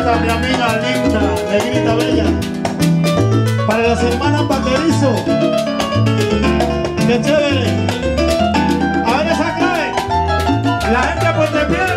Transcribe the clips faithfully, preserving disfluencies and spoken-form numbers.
Rebeca, mi amiga linda, negrita bella. Para las hermanas Paquerizo, qué chévere. A ver esa clave, la gente de Puente Piedra.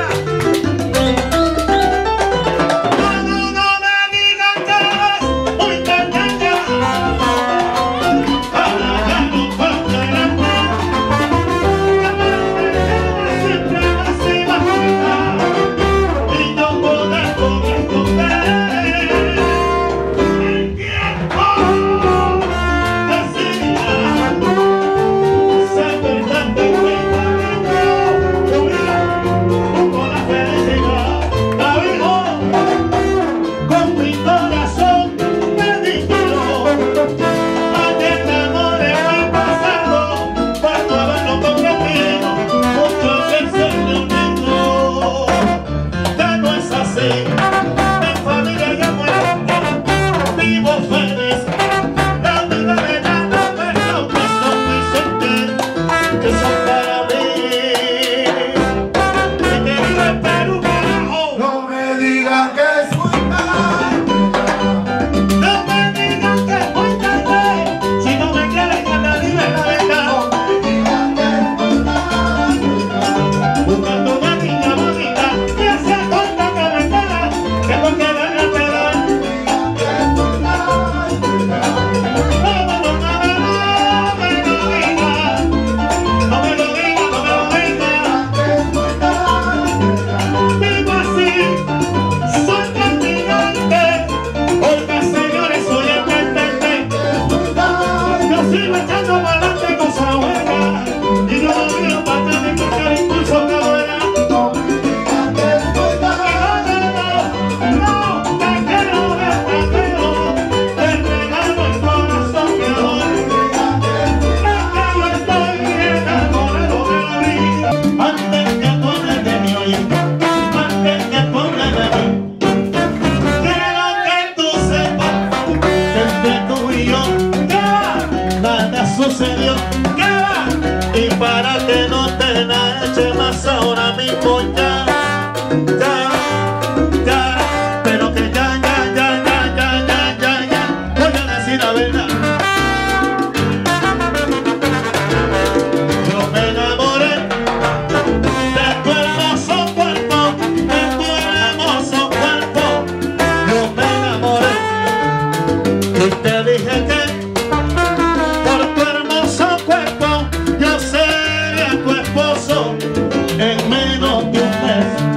Sucedió, ¿qué va? Y para que no te la eche más ahora mismo ya, ya, ya, pero que ya, ya, ya, ya, ya, ya, ya, ya, voy a decir la verdad. Yo me enamoré de tu hermoso cuerpo, de tu hermoso cuerpo. Yo me enamoré y te dije que en menos de un mes.